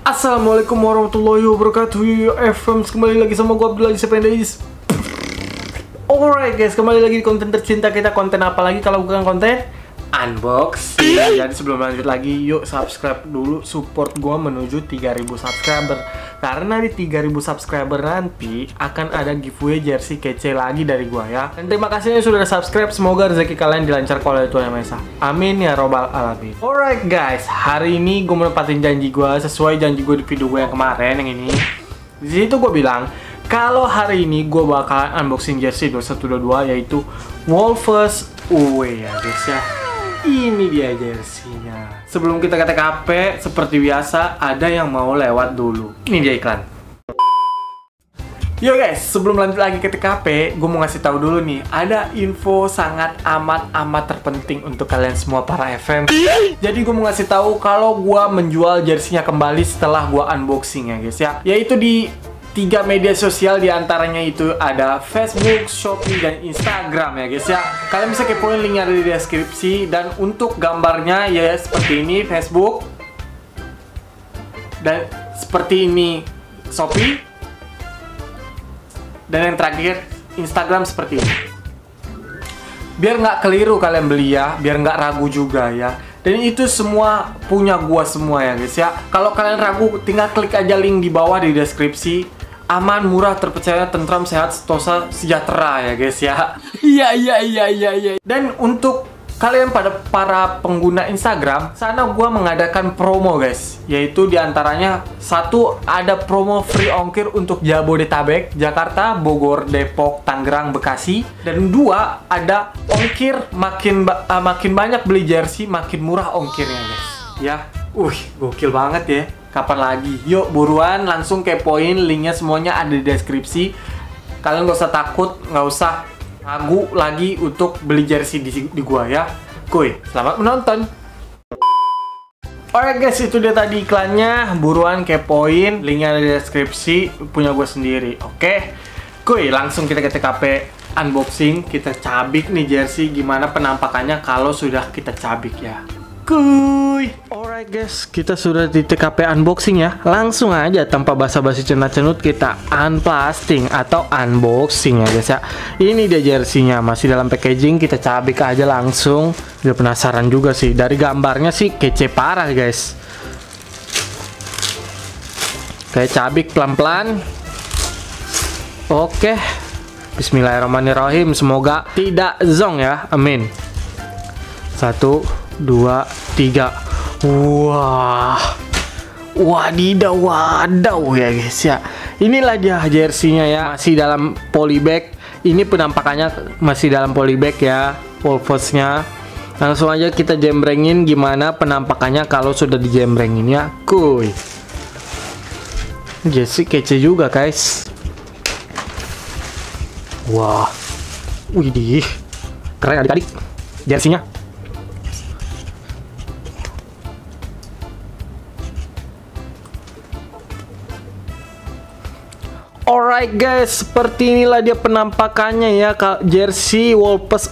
Assalamualaikum warahmatullahi wabarakatuh. FM kembali lagi sama gue Abdul Aziz Sependais. Alright guys, kembali lagi di konten tercinta kita. Konten apa lagi kalau bukan konten unboxing. Jadi sebelum lanjut lagi, yuk subscribe dulu, support gue menuju 3000 subscriber. Karena di 3000 subscriber nanti akan ada giveaway jersey kece lagi dari gue ya. Dan terima kasih yang sudah subscribe. Semoga rezeki kalian dilancarkan oleh Tuhan Yang Maha Esa. Amin ya robbal alamin. Alright guys, hari ini gue menepatin janji gue sesuai janji gue di video gue yang kemarin yang ini. Di situ gue bilang kalau hari ini gue bakalan unboxing jersey 2122 yaitu Wolves Away ya guys ya. Ini dia jersinya. Sebelum kita ke TKP, seperti biasa ada yang mau lewat dulu. Ini dia iklan. Yo guys, sebelum lanjut lagi ke TKP, gue mau ngasih tahu dulu nih, ada info sangat amat terpenting untuk kalian semua para FM. Jadi gue mau ngasih tahu kalau gue menjual jersinya kembali setelah gue unboxing ya guys ya. Yaitu di 3 media sosial, diantaranya itu ada Facebook, Shopee, dan Instagram ya guys ya. Kalian bisa kepoin linknya ada di deskripsi. Dan untuk gambarnya ya seperti ini Facebook, dan seperti ini Shopee, dan yang terakhir Instagram seperti ini. Biar nggak keliru kalian beli ya, biar nggak ragu juga ya. Dan itu semua punya gua semua ya guys ya. Kalau kalian ragu, tinggal klik aja link di bawah di deskripsi. Aman, murah, terpercaya, tentram, sehat, sentosa, sejahtera ya guys ya. Iya. Dan untuk kalian para pengguna Instagram, sana gua mengadakan promo guys. Yaitu diantaranya satu, ada promo free ongkir untuk Jabodetabek, Jakarta, Bogor, Depok, Tangerang, Bekasi. Dan 2, ada ongkir makin banyak beli jersey, makin murah ongkirnya guys. Ya, gokil banget ya. Kapan lagi? Yuk buruan langsung kepoin, linknya semuanya ada di deskripsi. Kalian gak usah takut, gak usah ragu lagi untuk beli jersey di gua ya. Kuy, selamat menonton. Alright guys, itu dia tadi iklannya. Buruan kepoin, linknya ada di deskripsi, punya gua sendiri. Oke, kuy, langsung kita ke TKP unboxing. Kita cabik nih jersey, gimana penampakannya kalau sudah kita cabik ya. Kuy. Alright guys, kita sudah di TKP unboxing ya. Langsung aja tanpa basa-basi cenut-cenut kita unplasting atau unboxing ya guys ya. Ini dia jersinya, masih dalam packaging, kita cabik aja langsung. Udah penasaran juga sih, dari gambarnya sih kece parah guys. Kayak cabik pelan-pelan. Oke, bismillahirrahmanirrahim, semoga tidak zonk ya, amin. 1, 2, 3. Wah, wadaw ya guys ya. Inilah dia jersinya ya, masih dalam polybag. Ini penampakannya masih dalam polybag ya, Wolvesnya. Langsung aja kita jembrengin gimana penampakannya kalau sudah dijembrengin ya. Kuy, jersey kece juga guys. Wah, widih, keren adik-adik jersinya. Alright guys, seperti inilah dia penampakannya ya, jersey Wolves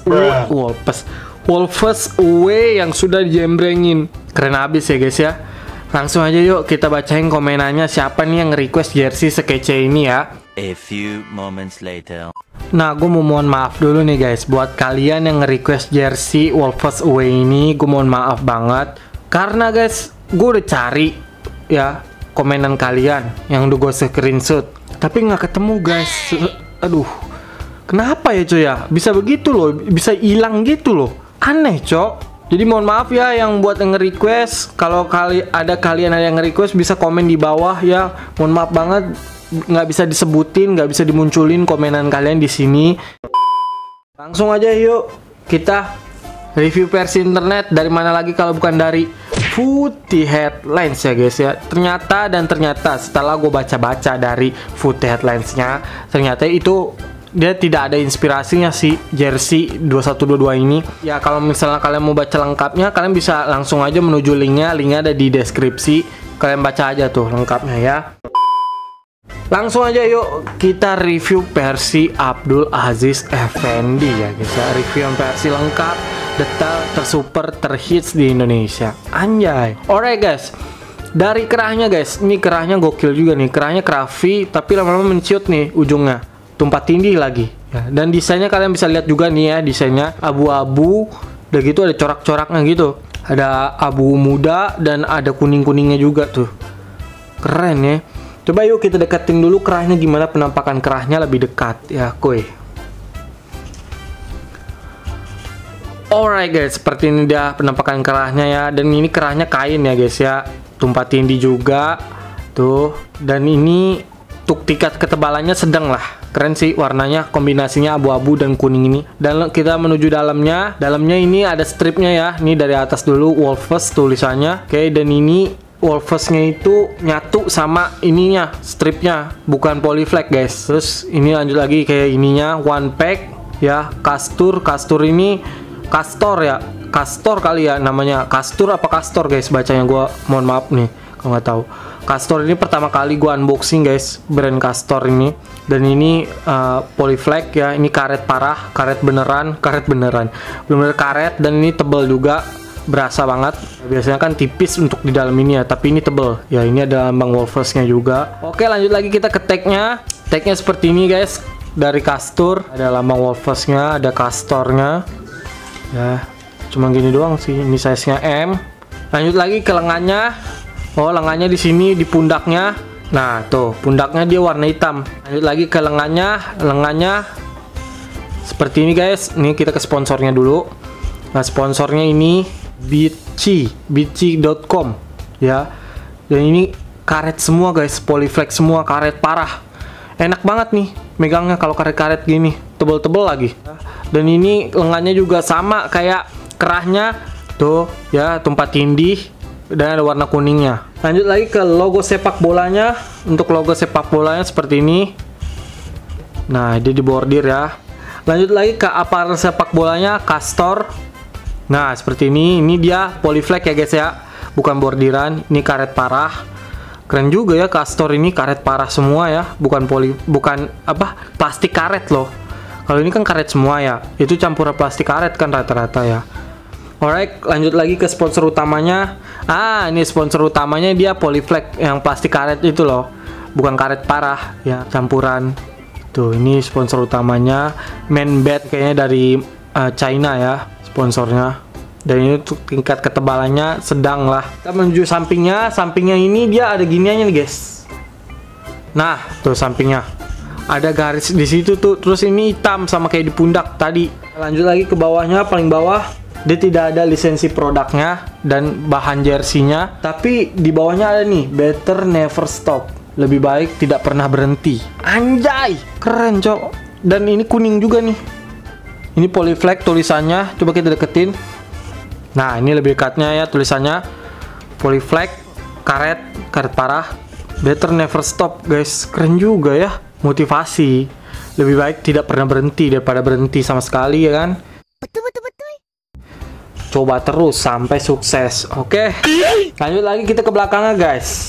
Away yang sudah dijembrengin. Keren abis ya guys ya. Langsung aja yuk kita bacain komenannya, siapa nih yang request jersey sekece ini ya. A few moments later. Nah, gue mau mohon maaf dulu nih guys, buat kalian yang request jersey Wolves Away ini, gue mohon maaf banget. Karena guys, gue udah cari ya komenan kalian yang udah gue screenshot, tapi nggak ketemu guys. Aduh, kenapa ya coy ya? Bisa begitu loh, bisa hilang gitu loh. Aneh cok. Jadi mohon maaf ya yang buat yang nge-request. Kalau kalian ada yang nge-request bisa komen di bawah ya. Mohon maaf banget, nggak bisa disebutin, nggak bisa dimunculin komenan kalian di sini. Langsung aja yuk kita review versi internet. Dari mana lagi kalau bukan dari Footy Headlines ya guys ya. Ternyata setelah gue baca-baca dari Footy Headlines-nya, ternyata itu dia tidak ada inspirasinya si jersey 2122 ini. Ya kalau misalnya kalian mau baca lengkapnya, kalian bisa langsung aja menuju linknya ada di deskripsi. Kalian baca aja tuh lengkapnya ya. Langsung aja yuk kita review versi Abdul Aziz Effendi ya guys ya. Review yang versi lengkap, detail, tersuper, terhits di Indonesia. Anjay. Alright guys, Dari kerahnya guys, ini kerahnya gokil juga nih. Kerahnya Krafi, tapi lama-lama menciut nih ujungnya. Tumpah tindih lagi. Ya, dan desainnya kalian bisa lihat juga nih ya, desainnya abu-abu. Udah gitu ada corak-coraknya gitu. Ada abu muda dan ada kuning-kuningnya juga tuh. Keren ya. Coba yuk kita deketin dulu kerahnya, gimana penampakan kerahnya lebih dekat ya, kuy. Alright guys, seperti ini dia penampakan kerahnya ya. Dan ini kerahnya kain ya guys ya. Tumpah tindih juga tuh. Dan ini untuk tingkat ketebalannya sedang lah. Keren sih warnanya, kombinasinya abu-abu dan kuning ini. Dan kita menuju dalamnya. Dalamnya ini ada stripnya ya. Ini dari atas dulu Wolfers tulisannya. Oke, dan ini Wolfersnya itu nyatu sama ininya, stripnya, bukan polyflex guys. Terus ini lanjut lagi kayak ininya, one pack ya, kastur ini kastor ya, kastor kali ya namanya, kastur apa kastor guys bacanya, gua mohon maaf nih kalau nggak tahu. Kastor ini pertama kali gua unboxing guys, brand kastor ini. Dan ini polyflex ya, ini karet parah, karet beneran, bener-bener karet. Dan ini tebel juga, berasa banget. Biasanya kan tipis untuk di dalam ini ya, tapi ini tebel ya. Ini ada lambang Wolfersnya juga. Oke, lanjut lagi kita ke tagnya. Tagnya seperti ini guys, dari kastur ada lambang Wolfersnya, ada kastornya ya. Cuma gini doang sih, ini size nya M. Lanjut lagi ke lengannya. Oh, lengannya di sini di pundaknya. Nah tuh, pundaknya dia warna hitam. Lanjut lagi ke lengannya seperti ini guys. Ini kita ke sponsornya dulu. Nah, sponsornya ini Beachy.com ya. Dan ini karet semua guys, polyflex semua, karet parah. Enak banget nih megangnya kalau karet-karet gini, tebel-tebel lagi. Dan ini lengannya juga sama kayak kerahnya tuh ya, tumpah tindih dan ada warna kuningnya. Lanjut lagi ke logo sepak bolanya. Untuk logo sepak bolanya seperti ini. Nah, dia dibordir ya. Lanjut lagi ke aparel sepak bolanya, kastor. Nah, seperti ini. Ini dia polyflex ya guys ya, bukan bordiran. Ini karet parah. Keren juga ya, kastor ini karet parah semua ya, bukan plastik karet loh. Kalau ini kan karet semua ya, itu campuran plastik karet kan rata-rata ya. Alright, lanjut lagi ke sponsor utamanya. Ini sponsor utamanya dia polyflex yang plastik karet itu loh, bukan karet parah ya, campuran. Tuh, ini sponsor utamanya, Manbet kayaknya dari China ya sponsornya. Dan ini untuk tingkat ketebalannya sedang lah. Kita menuju sampingnya. Sampingnya ini dia ada giniannya nih guys. Nah, tuh sampingnya ada garis di situ tuh. Terus ini hitam sama kayak di pundak tadi. Lanjut lagi ke bawahnya, paling bawah. Dia tidak ada lisensi produknya dan bahan jersinya. Tapi di bawahnya ada nih, Better Never Stop. Lebih baik tidak pernah berhenti. Anjay, keren cok. Dan ini kuning juga nih. Ini polyflex tulisannya. Coba kita deketin. Nah, ini lebih dekatnya ya tulisannya. Polyflex, karet parah. Better Never Stop guys. Keren juga ya. Motivasi. Lebih baik tidak pernah berhenti daripada berhenti sama sekali ya kan. Betul. Coba terus sampai sukses. Oke. Lanjut lagi kita ke belakangnya guys.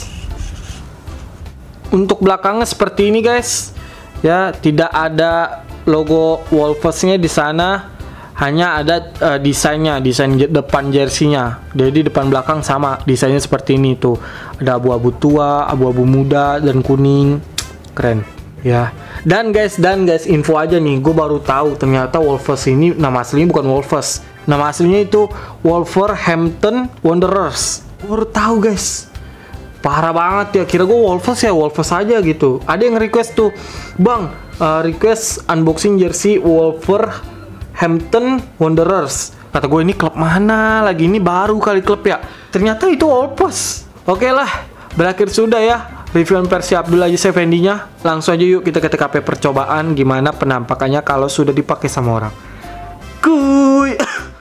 Untuk belakangnya seperti ini guys. Ya, tidak ada logo Wolfersnya di sana. Hanya ada desainnya, desain depan jersinya. Jadi depan belakang sama, desainnya seperti ini tuh. Ada abu-abu tua, abu-abu muda, dan kuning. Keren ya. Dan guys, info aja nih, gue baru tahu ternyata Wolfers ini nama aslinya bukan Wolfers. Nama aslinya itu Wolverhampton Wanderers. Gue baru tahu guys. Parah banget ya, kira gue Wolfers ya, Wolfers aja gitu. Ada yang request tuh, "Bang, request unboxing jersey Wolverhampton Wanderers." Kata gue, ini klub mana lagi, ini baru kali klub ya. Ternyata itu Wolfers. Oke lah, berakhir sudah ya review versi Abdul Aziz Effendi-nya. Langsung aja yuk kita ke TKP percobaan gimana penampakannya kalau sudah dipakai sama orang. Kuy.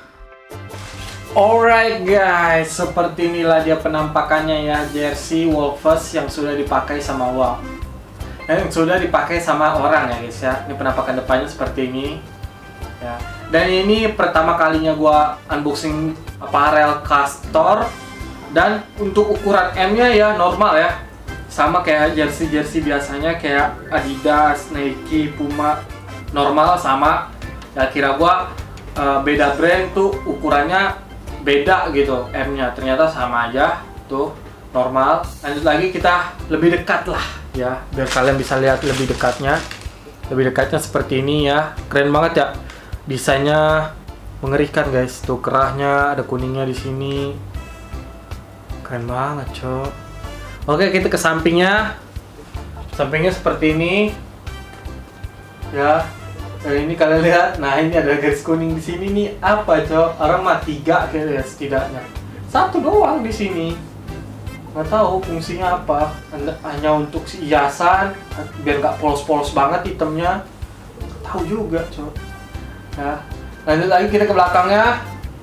Alright guys, seperti inilah dia penampakannya ya, jersey Wolfers yang sudah dipakai sama yang sudah dipakai sama orang ya guys ya. Ini penampakan depannya seperti ini ya. Dan ini pertama kalinya gua unboxing apparel Castor. Dan untuk ukuran M-nya ya normal ya, sama kayak jersey biasanya kayak Adidas, Nike, Puma, normal sama. Ya kira gua beda brand tuh ukurannya beda gitu M-nya, ternyata sama aja tuh. normal. Lanjut lagi, kita lebih dekat lah ya, biar kalian bisa lihat lebih dekatnya. Lebih dekatnya seperti ini ya. Keren banget ya. Desainnya mengerikan guys. Tuh kerahnya, ada kuningnya di sini. Keren banget, cok. Oke, kita ke sampingnya. Sampingnya seperti ini. Ya. Ini kalian lihat. Nah, ini ada garis kuning di sini nih. Apa, cok? Orang mah 3 kayaknya setidaknya. 1 doang di sini. Nggak tahu fungsinya apa. Hanya untuk hiasan, biar nggak polos-polos banget hitamnya. Nggak tahu juga, cok. Ya. Lanjut lagi, kita ke belakangnya.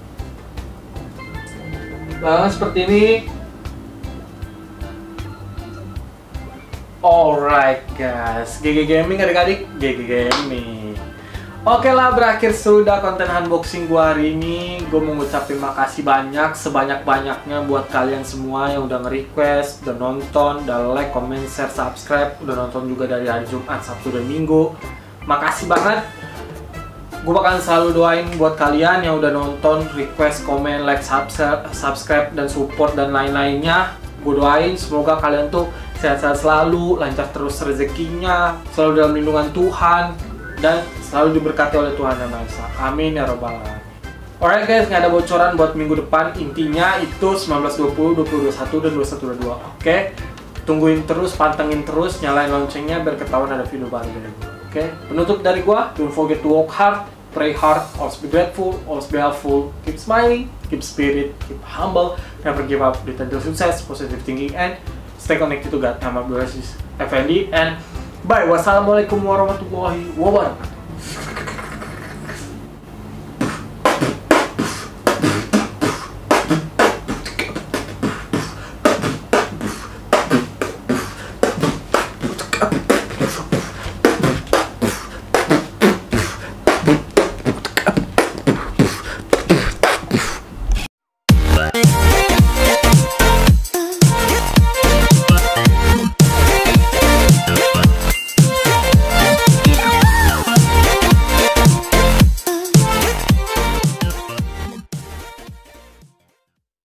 Belakang seperti ini. Alright guys, GG Gaming adik-adik, GG Gaming. Oke lah, berakhir sudah konten unboxing gua hari ini. Gue mau ngucapin makasih banyak, sebanyak-banyaknya buat kalian semua yang udah nge-request, udah nonton, udah like, comment, share, subscribe, udah nonton juga dari hari Jumat, Sabtu, dan Minggu. Makasih banget. Gue bakalan selalu doain buat kalian yang udah nonton, request, comment, like, subscribe, dan support, dan lain-lainnya. Gue doain semoga kalian tuh sehat-sehat selalu, lancar terus rezekinya, selalu dalam lindungan Tuhan, dan selalu diberkati oleh Tuhan Yang Maha Esa. Amin ya robbal alamin. Alright guys, nggak ada bocoran buat minggu depan. Intinya itu 19-20, 20-21, dan 21-22. Oke? Tungguin terus, pantengin terus, nyalain loncengnya biar ketahuan ada video baru dari gue. Oke? Penutup dari gue, don't forget to work hard, pray hard, always be grateful, always be helpful, keep smiling, keep spirit, keep humble, never give up, detail sukses, positive thinking, and stay connected to God. Nama gue Effendi, and bye. Wassalamualaikum warahmatullahi wabarakatuh.